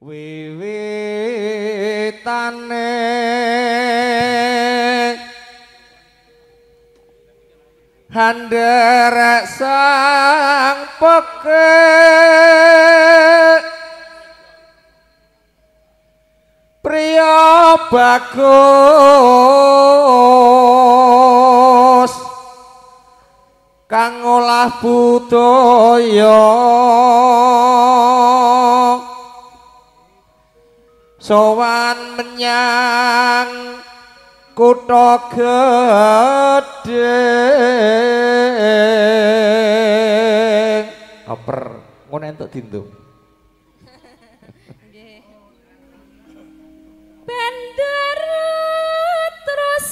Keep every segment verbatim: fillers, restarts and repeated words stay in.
wiwitane handherek sang pekeh priya bagus kang olah budaya sowan menyang kutha gedhe oper ngono entuk dindung Bandar terus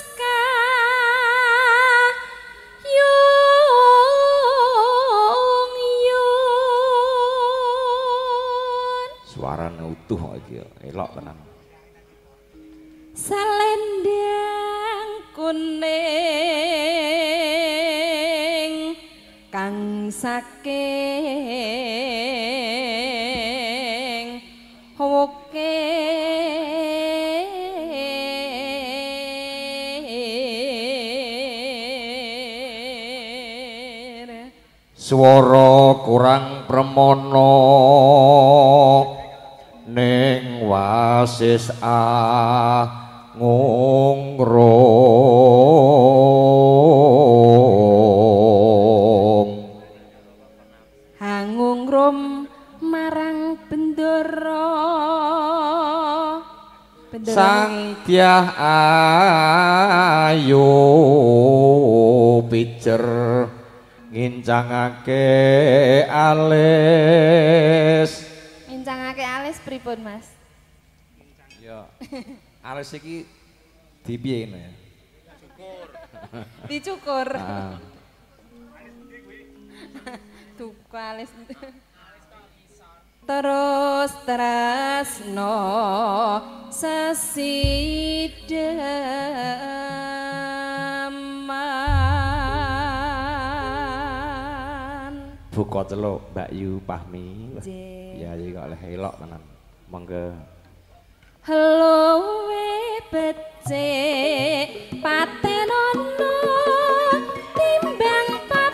kayung yun suarane utuh iki elok tenan salendang kuning kang saking woke swara kurang premono ning wasis angungrum angungrum marang bendara sang dyah ayu pijer ngincangake alis ngincangake alis pripun Mas? Ya alis iki dipiye ngene ya? Dicukur. Heeh. Tuku alis. Terus tresno sesideman Buka celuk Mbak Yu Pahmi. Nggih. Ya iki kok oleh elok tenan. Monggo. Luwe becik patenono timbang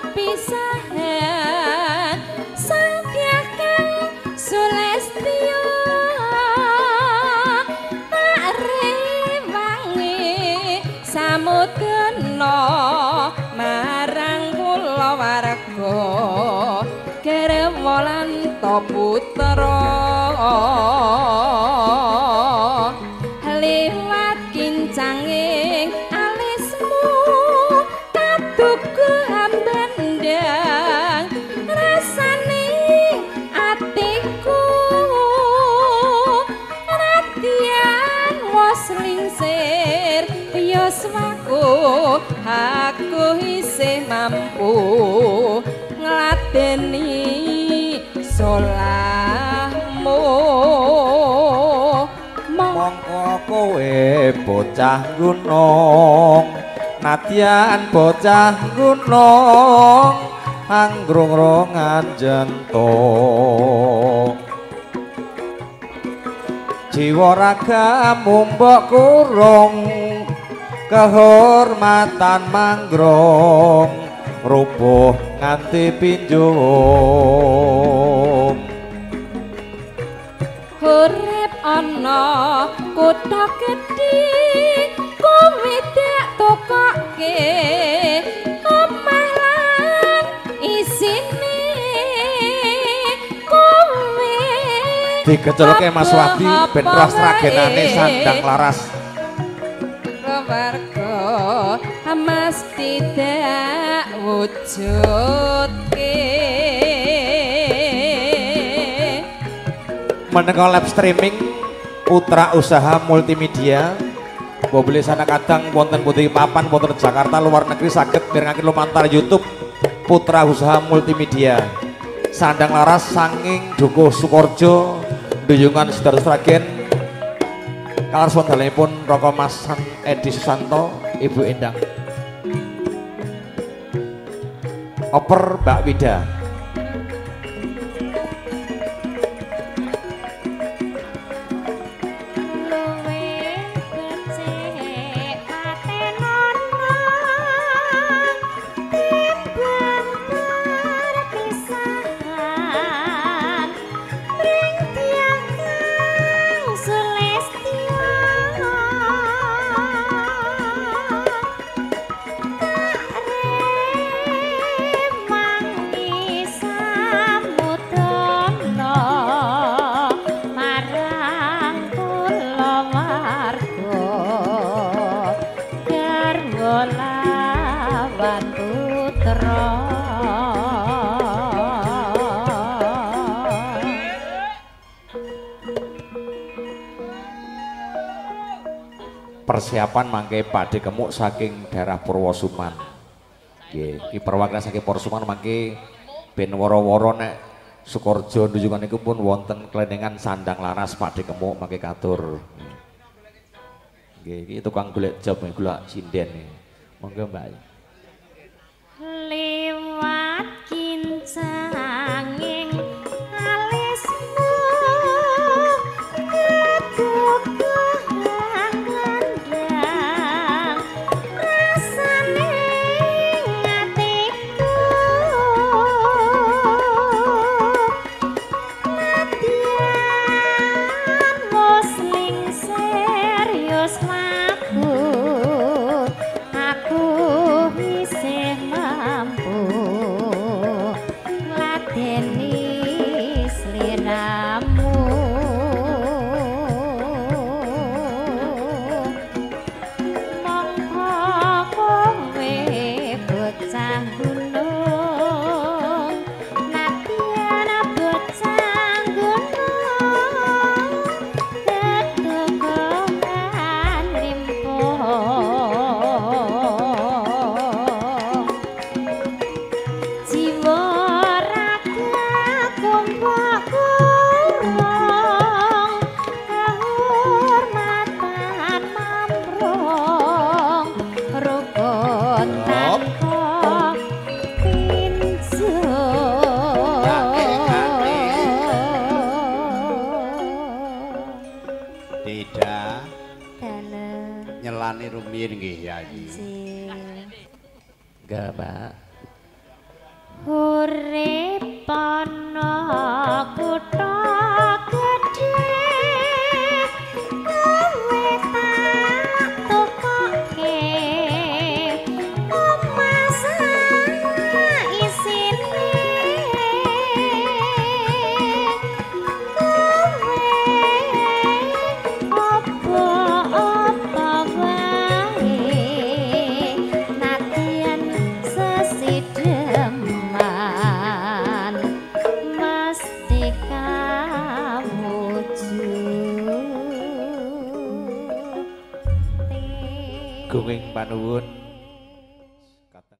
papisahan sangkyah kang sulestya tak rewangi samudana marang kulawarga kerewolan to putra liwat kincanging alismu katuku ambendang rasane atiku ratian wos lingsir yoswaku aku isih mampu ngladeni solahmu Mongko kowe bocah gunung nadyan bocah gunung anggrung-rongan jantung jiwa ragamu mbok kurung kehormatan manggrung rubuh nganti pinjung urip ana kutha gedhe kowe dak tokoke omah lan isine kowe digecelke Mas Wadi ben ras ragenane sandang laras keluarga mas tidak wujudke menika live streaming Putra Usaha Multimedia boleh sana kadang wonten putih papan wonten Jakarta luar negeri saged mirengaken lumantar YouTube Putra Usaha Multimedia sandang laras sanging Dukuh Sukorjo Duyungan Sidoarjo Sragen kalar pun Roko Masan Edi Susanto Ibu Endang oper Mbak Wida persiapan mangke Pakde Kemuk saking daerah Purwosuman. Nggih, iki perwakilan saking Purwosuman mangke ben woro-woro nek Sukorjo nunjukan niku pun wonten klenengan sandang laras Pakde Kemuk mangke katur. Nggih, iki tukang golek job golek sinden. Monggo Mbak. Lewat kincanging alismu kedugang landang rasane atiku latihan musling serius mabuk aku isih mampu ngladeni sliramu mongko kowe bocah gunung nadyan bocah gunung ketukungan limpo jiwa raga kumpul kurung kehormatan mamrong rukun tanpa pinju Tidak dalem nyelani rumiyin nggih Yayi. Enggak, Mbak. urip ana kutha gedhe kowe tak tokoke omah isine kowe apa-apa wae nadyan sesideman mesti kawujud Gunging panuwun